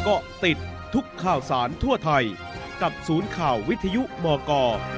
เกาะติดทุกข่าวสารทั่วไทยกับศูนย์ข่าววิทยุมก.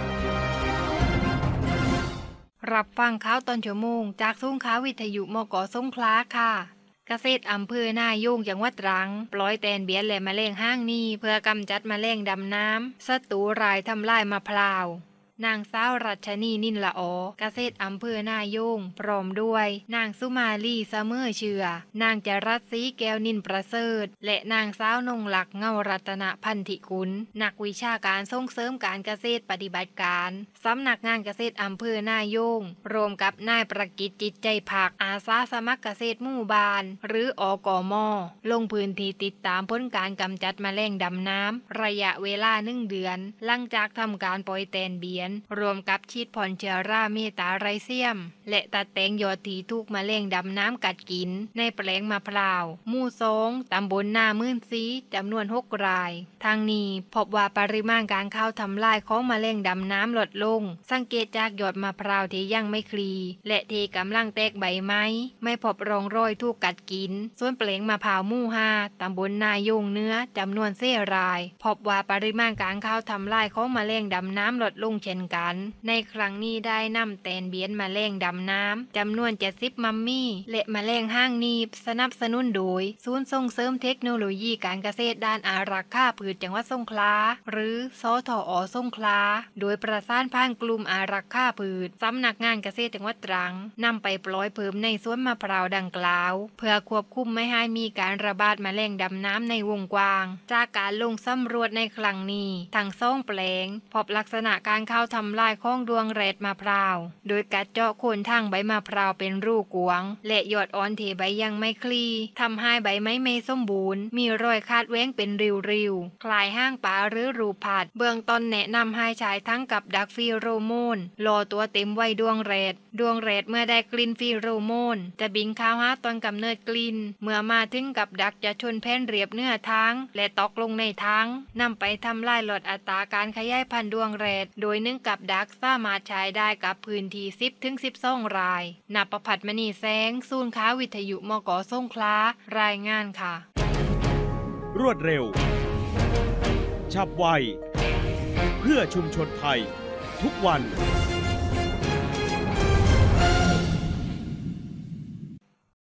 รับฟังข่าวตอนชั่วโมงจากศูนย์ข่าววิทยุมก.สงขลาค่ะเกษตรอำเภอนายูงจังหวัดตรังปล่อยแตนเบียนและแมลงห้างนี้เพื่อกำจัดแมลงดำน้ำศัตรูรายทำลายมะพร้าวนางสาวรัชนีนินละอเกษตรอำเภอนายูงพร้อมด้วยนางสุมาลีเสมอเชื่อนางจรัสศรีแก้วนินประเสริฐและนางสาวนงหลักเงารัตนพันธิกุลนักวิชาการส่งเสริมการเกษตรปฏิบัติการสำนักงานเกษตรอำเภอนายูงรวมกับนายประกิตจิตใจผักอาสาสมัครเกษตรหมู่บ้านหรืออกม.ลงพื้นที่ติดตามผลการกำจัดแมลงดำน้ำระยะเวลา1 เดือนหลังจากทำการปล่อยแตนเบียนรวมกับฉีดพ่นเชื้อราเมตาไรเซียมและตัดแต่งยอดที่ถูกแมลงดำน้ำกัดกินในแปลงมะพร้าวหมู่2ตำบลนามื่นซีจำนวน6 รายทางนี้พบว่าปริมาณการเข้าทำลายของแมลงดำน้ำลดลงสังเกตจากยอดมะพร้าวที่ยังไม่คลีและที่กำลังแตกใบไม้ไม่พบร่องรอยถูกกัดกินส่วนแปลงมะพร้าวหมู่5ตำบลนายูงเนื้อจำนวน4 รายพบว่าปริมาณการเข้าทำลายของแมลงดำน้ำลดลงเช่นกันในครั้งนี้ได้นำแตนเบียนแมลงดำน้ำจำนวน70 มัมมี่และแมลงห้างนีบสนับสนุนโดยศูนย์ส่งเสริมเทคโนโลยีการเกษตรด้านอารักขาพืชจังหวัดสงขลาหรือสทอ.สงขลาโดยประสานผ่านกลุ่มอารักขาพืชสำนักงานเกษตรจังหวัดตรังนำไปปล่อยเพิ่มในสวนมะพร้าวดังกล่าวเพื่อควบคุมไม่ให้มีการระบาดแมลงดำน้ำในวงกว้างจากการลงสำรวจในครั้งนี้ทั้ง2 แปลงพบลักษณะการเข้าทำลายของดวงแรดมะพร้าวโดยกัดเจาะโคนทางใบมะพร้าวเป็นรูกวางและยอดอ่อนที่ใบยังไม่คลี่ทำให้ใบไม้ไม่สมบูรณ์มีรอยคาดแหว่งเป็นริวๆคล้ายห้างปลาหรือรูผาดเบื้องต้นแนะนำให้ใช้ทั้งกับดักฟีโรโมนรอตัวเต็มไว้ดวงแรดเมื่อได้กลิ่นฟีโรโมนจะบินเข้าหาต้นกำเนิดกลิ่นเมื่อมาถึงกับดักจะชนแผ่นเรียบเนื้อทางและตกลงในทางนำไปทำลายลดอัตราการขยายพันธุ์ดวงแรดโดย1 กับดักสามารถใช้ได้กับพื้นที่10-12 รายณประภัทรมณีแสงศูนย์ข่าววิทยุมก.สงขลารายงานค่ะรวดเร็วฉับไวเพื่อชุมชนไทยทุกวัน